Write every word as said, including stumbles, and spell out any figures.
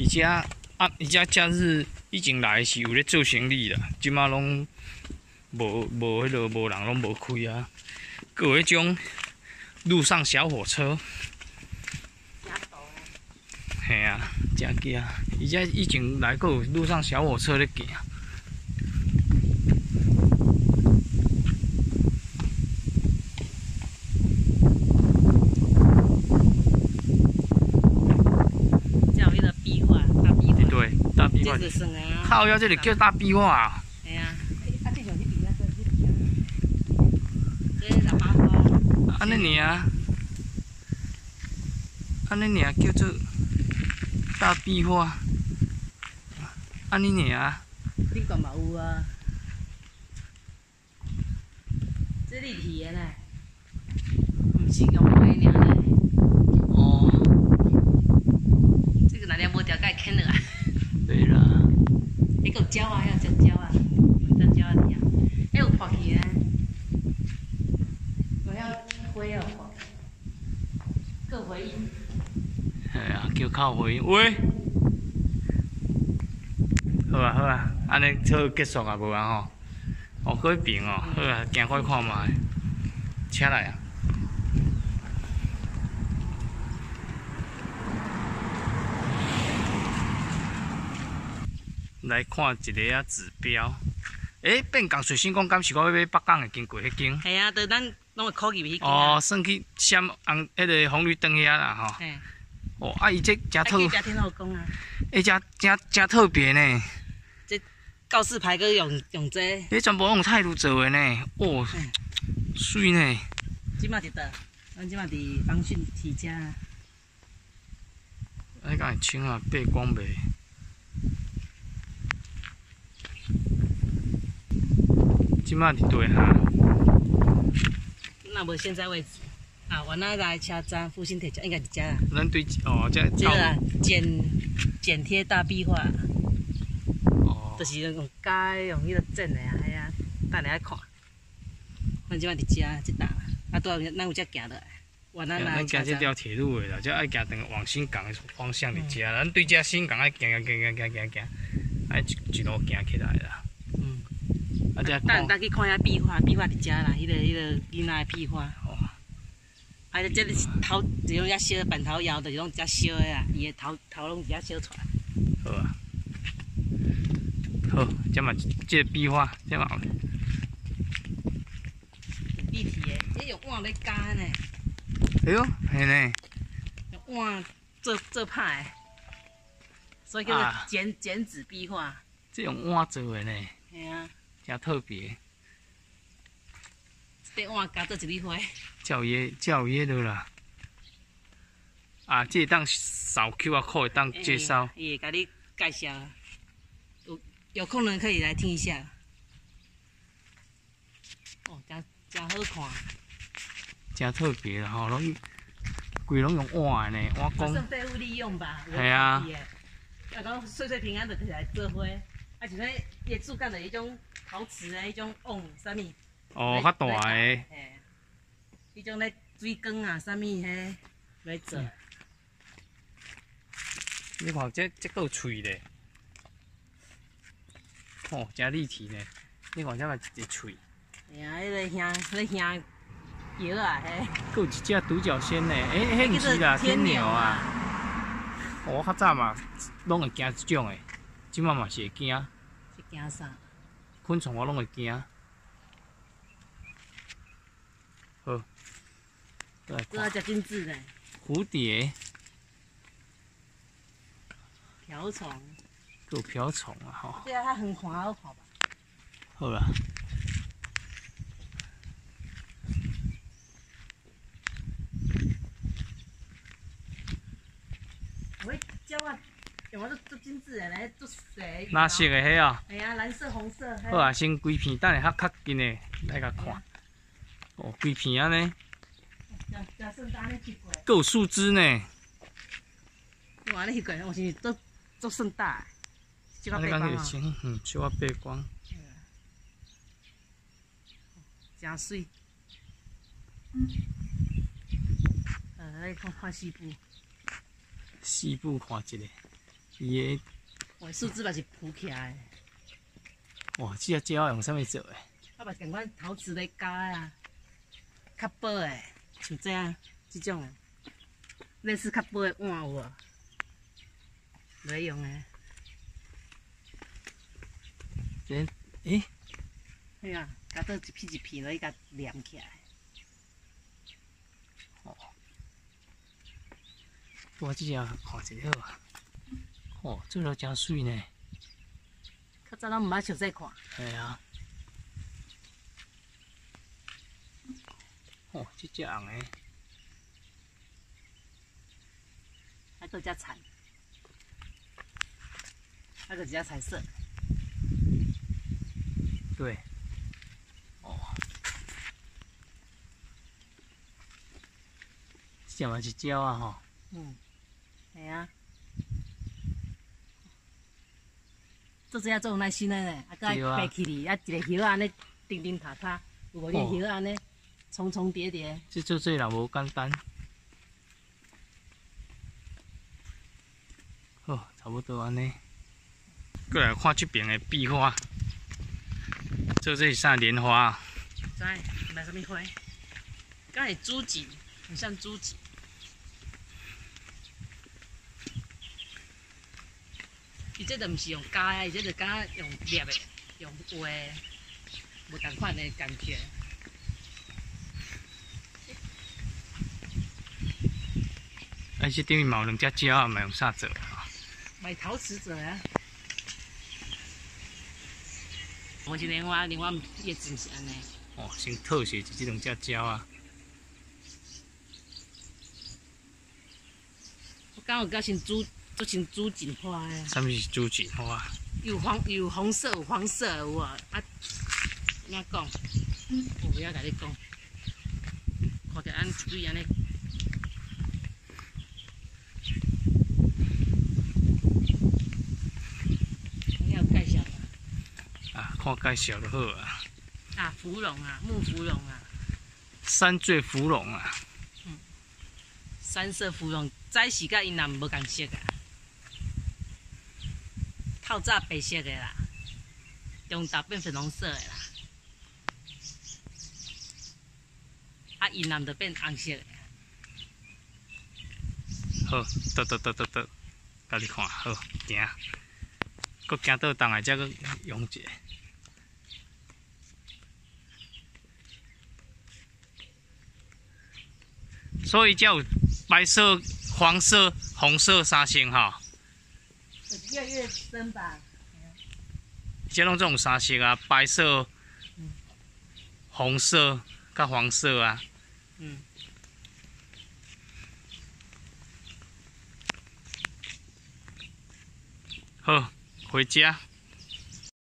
伊遮啊，伊遮假日以前来是有咧做生意啦，即马拢无无迄落无人拢无开啊。搁有迄种路上小火车，嘿啊，真惊！伊遮以前来搁有路上小火车咧行。 靠腰这里叫大壁画啊！ 系啊，啊这种去比啊，这去比啊，这十八块。 安尼尔，安尼尔叫做大壁画，安尼尔。 顶悬嘛有啊，这立体的呢，唔是用灰尔呢。 哦， 这个哪里无条件啃了啊？ 对啦。 迄个鸟啊，遐只鸟啊，只鸟啊伫啊，迄有破去啊，我遐灰哦，个回音。 系啊，叫靠回音喂。好啊好啊，安尼好结束啊无啊吼？哦，过边哦，好啊，行快看卖，车来啊。 来看一个啊指标，诶、欸，变港随心讲，敢是我要买北港的经过迄间？ 系啊，就咱拢会考入迄间。 哦，算去闪红迄个红绿灯遐啦吼。嘿。哦，啊，伊这真特。 家天后宫啊。 诶，真真真特别呢。 这告示牌佮用用这。 诶，全部用泰鲁做的呢，哦，水呢。 即马伫倒？咱即马伫芳讯体家。 你讲穿啊，背光袂？ 即马伫对哈？ 那无现在位置啊，原来来车站复兴铁桥应该伫遮啦。 咱对哦，这这个剪剪贴大壁画， 哦， 就是用街用迄个剪的啊，系啊，等下来看。咱即马伫遮即搭，啊，拄好咱有只行落来。原来来。咱行这条铁路的啦，这爱行等往新港的方向伫遮，咱对遮新港爱行行行行行行，爱一一路行起来啦。 啊，等等去看遐壁画，壁画伫遮啦，迄、那个迄、那个囡仔的壁画。哦。啊，这是头，就用遐烧板头窑，就是拢遮烧的啊，伊的头头拢伫遐烧出来。 好啊。好，这嘛这个壁画，这嘛。 立体的，这用碗来加呢。 哎呦，系呢。 用碗做做派的，所以叫做剪、啊、剪纸壁画。 这用碗做的呢。 系啊。 真特别， 这碗加做一粒花， 照耶照耶的啦。啊，这当扫 Q R code 当介绍， 伊会甲你介绍，有有空人可以来听一下。哦，真真好看， 真特别啦吼，拢规拢用碗的呢，碗公。 算废物利用吧。 系啊。 啊，讲岁岁平安就起来做花，啊，像迄叶树干的迄种。 陶瓷的迄种瓮，啥物？ 哦，较大个。 嘿，迄种咧水缸啊，啥物迄来做。 你看这这够脆咧，哦，真立体呢。你看这嘛一个脆。 哎呀，迄个香，迄个香药啊，嘿。 还有一只独角仙呢，诶，迄毋是啦，天牛啊。我较早嘛，拢会惊即种的，即马嘛是会惊。 是惊啥？ 昆虫我拢会惊。好， 这要加精致的。 蝴蝶。 瓢虫。 有瓢虫啊吼。 对啊，它很滑好跑吧。 好啦。 喂，叫我。 我都做精致的来做水。 哪色的迄啊？ 哎呀，蓝色、红色。 好啊，先规片，等下较较近的来甲看。哦，规片啊呢。还有树枝呢。 哇，你迄个我是做做盛大。小可背光啊。 嗯，小可背光。 真水。呃，来看看西部。 西部看一个。 伊个， 哇，树枝嘛是铺起来。 哇，这只鸟用啥物做诶？ 啊，嘛共款陶瓷咧加啊，较薄诶，像这样即种诶，类似较薄诶碗有无？袂用诶。 这，诶， 对啊，加倒一片一片落去，甲连起来。 哦，我即只看一下好啊。哦，做了真水呢。 较早咱毋捌熟悉看。 系啊。哦，这只红诶。 还搁只彩，还搁一只彩色。 对。哦。这嘛是鸟啊吼。 嗯。系啊。做这啊做耐心诶呢，啊，佮爬起哩，啊，一个叶安尼叮叮塔塔，有无？你叶安尼重重叠叠。 这做这人无简单。好，差不多安尼。过来看这边的壁花，这这是啥莲花啊？ 知，买什么花？敢是珠锦，很像珠锦。伊这都毋是用加的，伊这就敢用捏的，用画的，无同款的感觉。 而且等于嘛有两只鸟啊，嘛用啥做啊？ 买陶瓷做啊。我是莲花，莲花叶子毋是安尼。 哦，先特写是这两只鸟啊。 我刚有甲先煮。做成珠锦花诶， 啥物是珠锦花？ 有黄有红色有黄色有无？啊，怎讲？我不要甲你讲，看着安一对安尼。你有介绍啊？ 啊，看介绍就好啊。 啊，芙蓉啊，木芙蓉啊。 三醉芙蓉啊。 嗯。三色芙蓉，早时甲因若无共色啊。透早白色的啦，中昼变粉红色的啦，啊，阴暗就变红色的。 好，得得得得得，甲你看好，行，搁行倒当下才搁用一下。所以才有白色、黄色、红色三色哈。 越来越深吧。 即拢这种三色啊，白色、嗯、红色、甲黄色啊。嗯。好，回家。